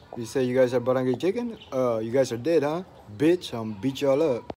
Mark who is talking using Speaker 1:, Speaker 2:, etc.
Speaker 1: You say you guys are barangay chicken? You guys are dead, huh? Bitch, beat y'all up.